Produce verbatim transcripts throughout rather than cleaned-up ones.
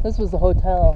This was the hotel.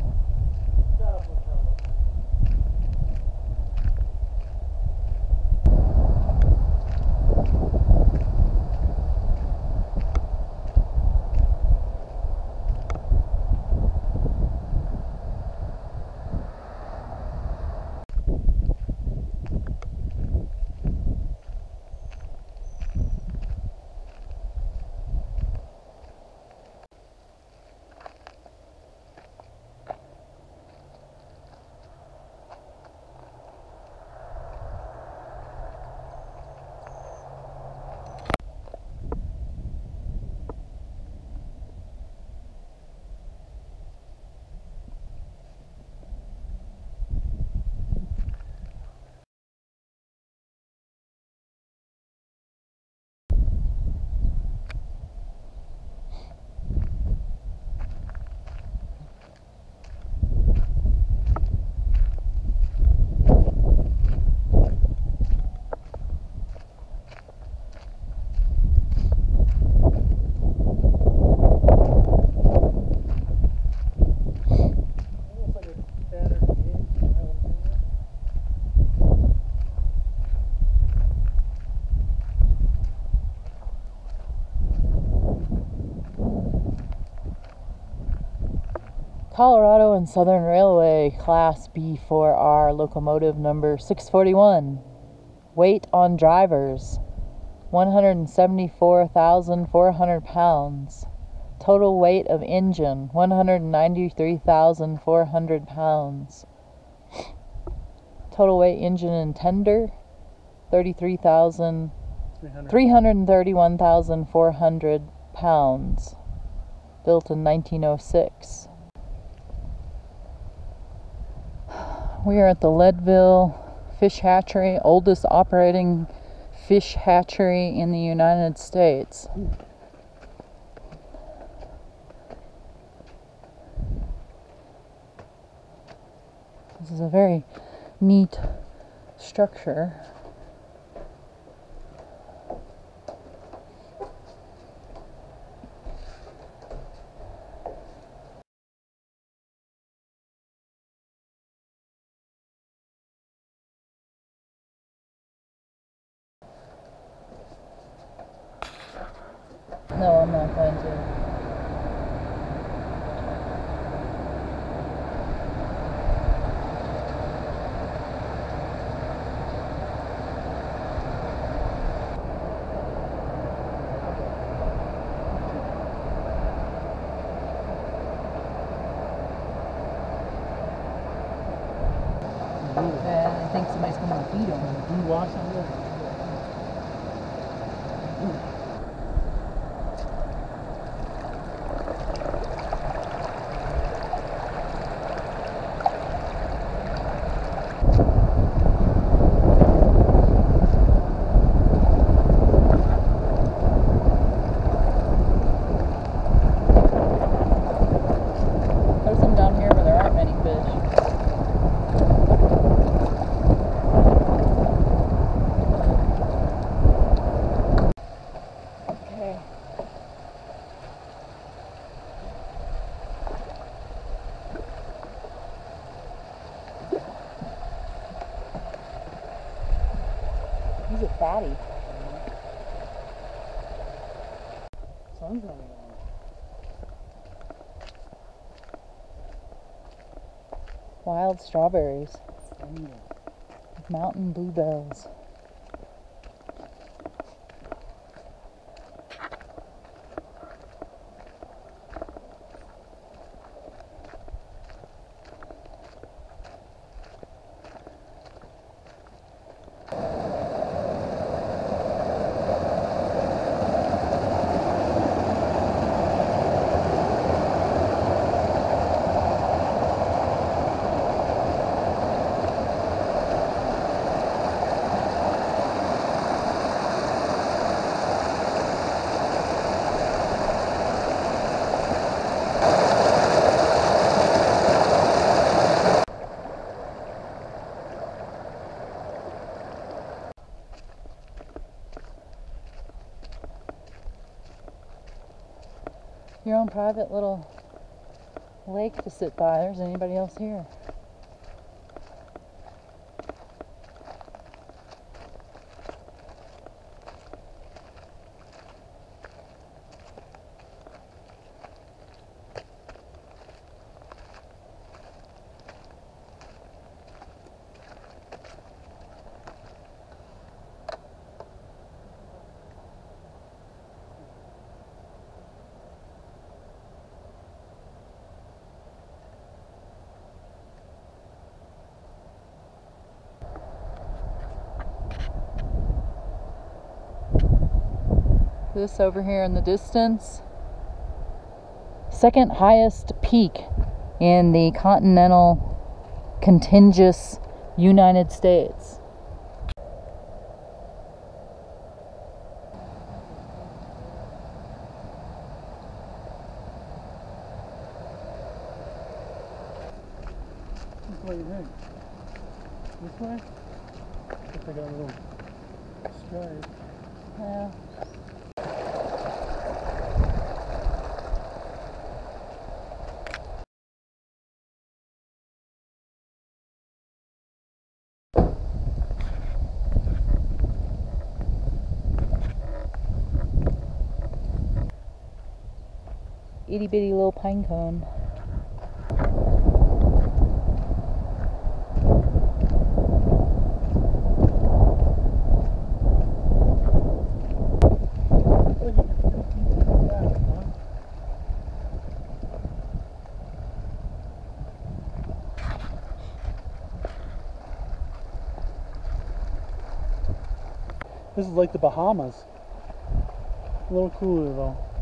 Colorado and Southern Railway Class B four R locomotive number six forty-one. Weight on drivers, one hundred seventy-four thousand four hundred pounds. Total weight of engine, one hundred ninety-three thousand four hundred pounds. Total weight engine and tender, thirty-three thousand three hundred thirty-one thousand four hundred pounds. Built in nineteen oh six. We are at the Leadville Fish Hatchery, oldest operating fish hatchery in the United States. This is a very neat structure. No, I'm not going to. Yeah, I think somebody's coming to feed them. Do you wash on this? There's some down here where there aren't many fish. Okay. He's a fatty. Sun's on it. Wild strawberries Mm. with mountain bluebells. Your own private little lake to sit by. There's anybody else here. This over here in the distance, second highest peak in the continental contiguous United States. What do you think? This way? If I got a little stripe. Yeah. Itty bitty little pine cone. This is like the Bahamas. A little cooler though.